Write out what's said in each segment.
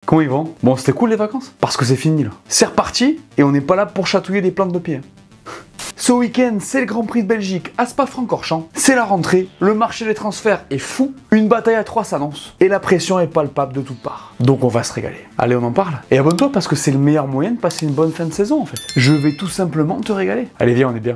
Comment ils vont? Bon, c'était cool les vacances? Parce que c'est fini là. C'est reparti et on n'est pas là pour chatouiller des plantes de pied. Ce week-end, c'est le Grand Prix de Belgique à Spa-Francorchamps. C'est la rentrée, le marché des transferts est fou, une bataille à 3 s'annonce et la pression est palpable de toutes parts. Donc on va se régaler. Allez, on en parle. Et abonne-toi parce que c'est le meilleur moyen de passer une bonne fin de saison en fait. Je vais tout simplement te régaler. Allez, viens, on est bien.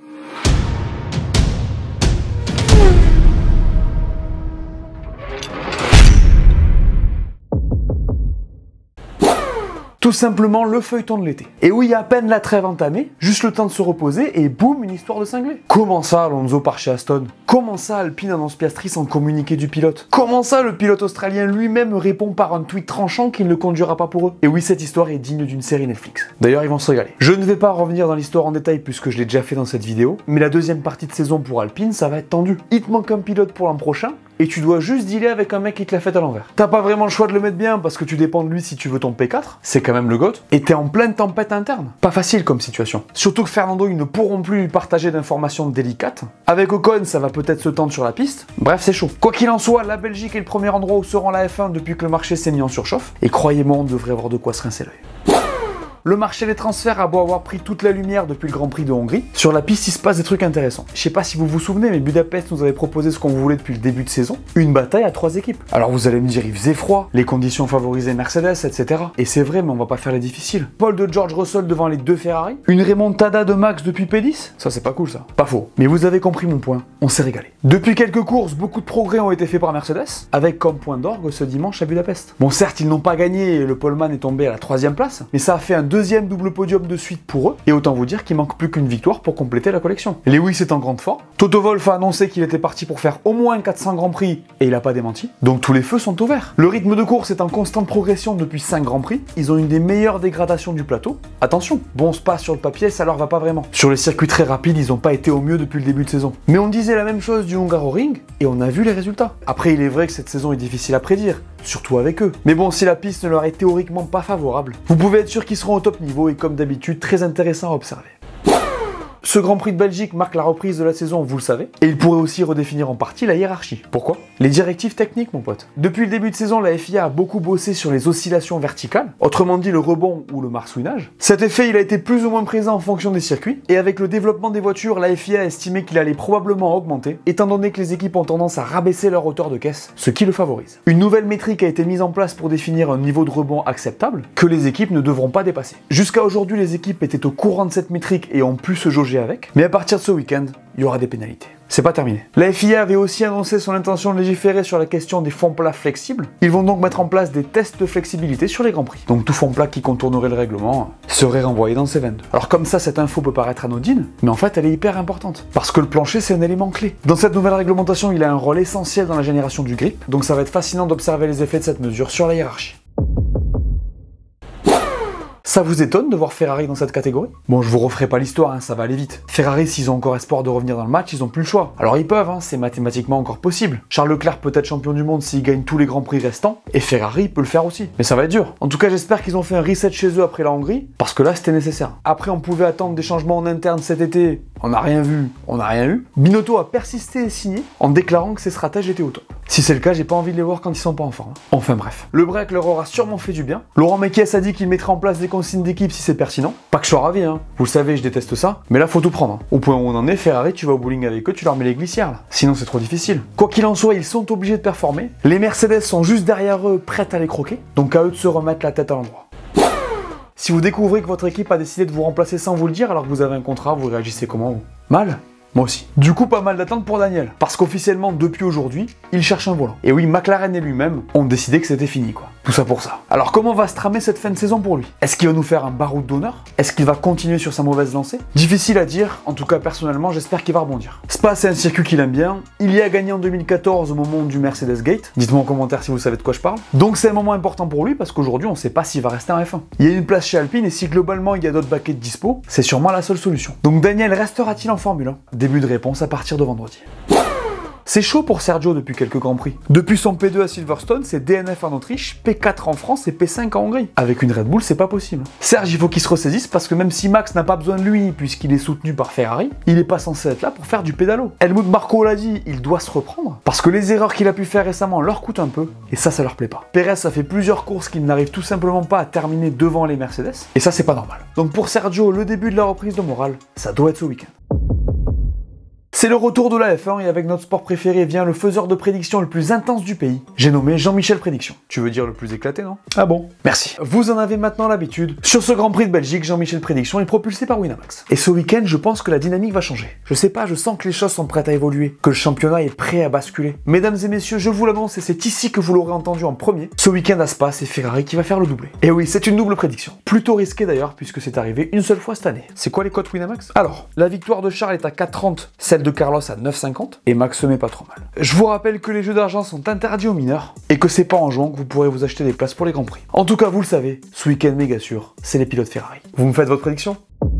Tout simplement le feuilleton de l'été. Et oui, à peine la trêve entamée, juste le temps de se reposer et boum, une histoire de cinglé. Comment ça, Alonso part chez Aston? Comment ça, Alpine annonce Piastri sans communiquer du pilote? Comment ça, le pilote australien lui-même répond par un tweet tranchant qu'il ne conduira pas pour eux? Et oui, cette histoire est digne d'une série Netflix. D'ailleurs, ils vont se régaler. Je ne vais pas revenir dans l'histoire en détail puisque je l'ai déjà fait dans cette vidéo, mais la deuxième partie de saison pour Alpine, ça va être tendu. Il te manque un pilote pour l'an prochain, et tu dois juste dealer avec un mec qui te l'a fait à l'envers. T'as pas vraiment le choix de le mettre bien parce que tu dépends de lui si tu veux ton P4, c'est quand même le GOAT, et t'es en pleine tempête interne. Pas facile comme situation. Surtout que Fernando, ils ne pourront plus lui partager d'informations délicates. Avec Ocon, ça va peut-être se tendre sur la piste. Bref, c'est chaud. Quoi qu'il en soit, la Belgique est le premier endroit où se rend la F1 depuis que le marché s'est mis en surchauffe, et croyez-moi, on devrait avoir de quoi se rincer l'œil. Le marché des transferts a beau avoir pris toute la lumière depuis le Grand Prix de Hongrie, sur la piste il se passe des trucs intéressants. Je sais pas si vous vous souvenez, mais Budapest nous avait proposé ce qu'on voulait depuis le début de saison, une bataille à 3 équipes. Alors vous allez me dire, il faisait froid, les conditions favorisaient Mercedes, etc. Et c'est vrai, mais on va pas faire les difficiles. Paul de George Russell devant les 2 Ferrari, une remontada de Max depuis P10, ça c'est pas cool ça. Pas faux. Mais vous avez compris mon point, on s'est régalé. Depuis quelques courses, beaucoup de progrès ont été faits par Mercedes, avec comme point d'orgue ce dimanche à Budapest. Bon certes, ils n'ont pas gagné et le poleman est tombé à la 3e place, mais ça a fait un deuxième double podium de suite pour eux, et autant vous dire qu'il manque plus qu'une victoire pour compléter la collection. Lewis est en grande forme. Toto Wolff a annoncé qu'il était parti pour faire au moins 400 Grands Prix, et il a pas démenti. Donc tous les feux sont ouverts. Le rythme de course est en constante progression depuis 5 Grands Prix. Ils ont une des meilleures dégradations du plateau. Attention, bon Spa sur le papier, ça leur va pas vraiment. Sur les circuits très rapides, ils ont pas été au mieux depuis le début de saison. Mais on disait la même chose du Hungaroring, et on a vu les résultats. Après, il est vrai que cette saison est difficile à prédire, surtout avec eux. Mais bon, si la piste ne leur est théoriquement pas favorable, vous pouvez être sûr qu'ils seront au top niveau et comme d'habitude, très intéressant à observer. Ce Grand Prix de Belgique marque la reprise de la saison, vous le savez, et il pourrait aussi redéfinir en partie la hiérarchie. Pourquoi? Les directives techniques, mon pote. Depuis le début de saison, la FIA a beaucoup bossé sur les oscillations verticales, autrement dit le rebond ou le marsouinage. Cet effet, il a été plus ou moins présent en fonction des circuits, et avec le développement des voitures, la FIA a estimé qu'il allait probablement augmenter, étant donné que les équipes ont tendance à rabaisser leur hauteur de caisse, ce qui le favorise. Une nouvelle métrique a été mise en place pour définir un niveau de rebond acceptable, que les équipes ne devront pas dépasser. Jusqu'à aujourd'hui, les équipes étaient au courant de cette métrique et ont pu se jauger avec, mais à partir de ce week-end, il y aura des pénalités. C'est pas terminé. La FIA avait aussi annoncé son intention de légiférer sur la question des fonds plats flexibles. Ils vont donc mettre en place des tests de flexibilité sur les Grands Prix. Donc tout fond plat qui contournerait le règlement serait renvoyé dans ces 22. Alors comme ça, cette info peut paraître anodine, mais en fait elle est hyper importante. Parce que le plancher, c'est un élément clé. Dans cette nouvelle réglementation, il a un rôle essentiel dans la génération du grip, donc ça va être fascinant d'observer les effets de cette mesure sur la hiérarchie. Ça vous étonne de voir Ferrari dans cette catégorie? Bon, je vous referai pas l'histoire, hein, ça va aller vite. Ferrari, s'ils ont encore espoir de revenir dans le match, ils ont plus le choix. Alors ils peuvent, hein, c'est mathématiquement encore possible. Charles Leclerc peut être champion du monde s'il gagne tous les grands prix restants, et Ferrari peut le faire aussi. Mais ça va être dur. En tout cas, j'espère qu'ils ont fait un reset chez eux après la Hongrie, parce que là, c'était nécessaire. Après, on pouvait attendre des changements en interne cet été. On n'a rien vu, on n'a rien eu. Binotto a persisté et signé, en déclarant que ses stratèges étaient au top. Si c'est le cas, j'ai pas envie de les voir quand ils sont pas en forme. Enfin bref. Le break leur aura sûrement fait du bien. Laurent Mekies a dit qu'il mettrait en place des consignes d'équipe si c'est pertinent. Pas que je sois ravi, hein. Vous le savez, je déteste ça. Mais là, faut tout prendre. Au point où on en est, Ferrari, tu vas au bowling avec eux, tu leur mets les glissières là. Sinon, c'est trop difficile. Quoi qu'il en soit, ils sont obligés de performer. Les Mercedes sont juste derrière eux, prêtes à les croquer. Donc à eux de se remettre la tête à l'endroit. Si vous découvrez que votre équipe a décidé de vous remplacer sans vous le dire alors que vous avez un contrat, vous réagissez comment vous? Mal? Moi aussi. Du coup, pas mal d'attentes pour Daniel. Parce qu'officiellement, depuis aujourd'hui, il cherche un volant. Et oui, McLaren et lui-même ont décidé que c'était fini, quoi. Tout ça pour ça. Alors, comment va se tramer cette fin de saison pour lui? Est-ce qu'il va nous faire un baroud d'honneur? Est-ce qu'il va continuer sur sa mauvaise lancée? Difficile à dire. En tout cas, personnellement, j'espère qu'il va rebondir. Spa, c'est un circuit qu'il aime bien. Il y a gagné en 2014 au moment du Mercedes Gate. Dites-moi en commentaire si vous savez de quoi je parle. Donc, c'est un moment important pour lui parce qu'aujourd'hui, on sait pas s'il va rester en F1. Il y a une place chez Alpine et si globalement, il y a d'autres baquets de dispo, c'est sûrement la seule solution. Donc, Daniel restera-t-il en Formule 1? Début de réponse à partir de vendredi. C'est chaud pour Sergio depuis quelques Grands Prix. Depuis son P2 à Silverstone, c'est DNF en Autriche, P4 en France et P5 en Hongrie. Avec une Red Bull, c'est pas possible. Serge, il faut qu'il se ressaisisse parce que même si Max n'a pas besoin de lui puisqu'il est soutenu par Ferrari, il est pas censé être là pour faire du pédalo. Helmut Marko l'a dit, il doit se reprendre parce que les erreurs qu'il a pu faire récemment leur coûtent un peu et ça leur plaît pas. Perez, ça fait plusieurs courses qu'il n'arrive tout simplement pas à terminer devant les Mercedes et ça c'est pas normal. Donc pour Sergio, le début de la reprise de morale, ça doit être ce week-end. C'est le retour de la F1 et avec notre sport préféré vient le faiseur de prédictions le plus intense du pays. J'ai nommé Jean-Michel Prédiction. Tu veux dire le plus éclaté, non? Ah bon? Merci. Vous en avez maintenant l'habitude. Sur ce Grand Prix de Belgique, Jean-Michel Prédiction est propulsé par Winamax. Et ce week-end, je pense que la dynamique va changer. Je sais pas, je sens que les choses sont prêtes à évoluer, que le championnat est prêt à basculer. Mesdames et messieurs, je vous l'annonce et c'est ici que vous l'aurez entendu en premier. Ce week-end à Spa, c'est Ferrari qui va faire le doublé. Et oui, c'est une double prédiction. Plutôt risquée d'ailleurs, puisque c'est arrivé une seule fois cette année. C'est quoi les cotes Winamax? Alors, la victoire de Charles est à 4,30, celle de Carlos à 9,50. Et Max se met pas trop mal. Je vous rappelle que les jeux d'argent sont interdits aux mineurs et que c'est pas en jouant que vous pourrez vous acheter des places pour les Grands Prix. En tout cas, vous le savez, ce week-end méga sûr, c'est les pilotes Ferrari. Vous me faites votre prédiction?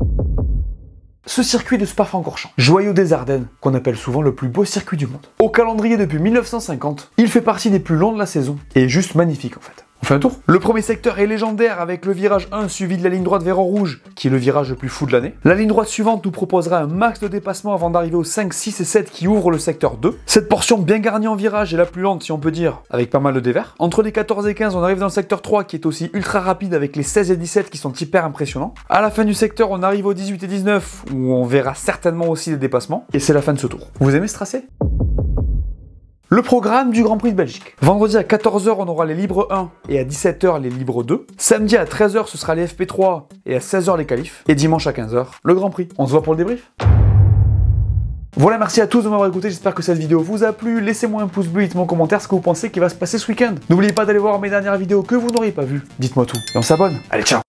Ce circuit de Spa-Francorchamps, joyau des Ardennes, qu'on appelle souvent le plus beau circuit du monde. Au calendrier depuis 1950, il fait partie des plus longs de la saison et est juste magnifique en fait. On fait un tour. Le premier secteur est légendaire avec le virage 1 suivi de la ligne droite vers en rouge, qui est le virage le plus fou de l'année. La ligne droite suivante nous proposera un max de dépassement avant d'arriver au 5, 6 et 7 qui ouvrent le secteur 2. Cette portion bien garnie en virage est la plus lente si on peut dire, avec pas mal de dévers. Entre les 14 et 15, on arrive dans le secteur 3 qui est aussi ultra rapide avec les 16 et 17 qui sont hyper impressionnants. À la fin du secteur, on arrive au 18 et 19 où on verra certainement aussi des dépassements. Et c'est la fin de ce tour. Vous aimez ce tracé ? Le programme du Grand Prix de Belgique. Vendredi à 14h, on aura les libres 1 et à 17h les libres 2. Samedi à 13h, ce sera les FP3 et à 16h les qualifs. Et dimanche à 15h, le Grand Prix. On se voit pour le débrief ? Voilà, merci à tous de m'avoir écouté, j'espère que cette vidéo vous a plu. Laissez-moi un pouce bleu, dites-moi en commentaire ce que vous pensez qu'il va se passer ce week-end. N'oubliez pas d'aller voir mes dernières vidéos que vous n'auriez pas vues. Dites-moi tout et on s'abonne. Allez, ciao!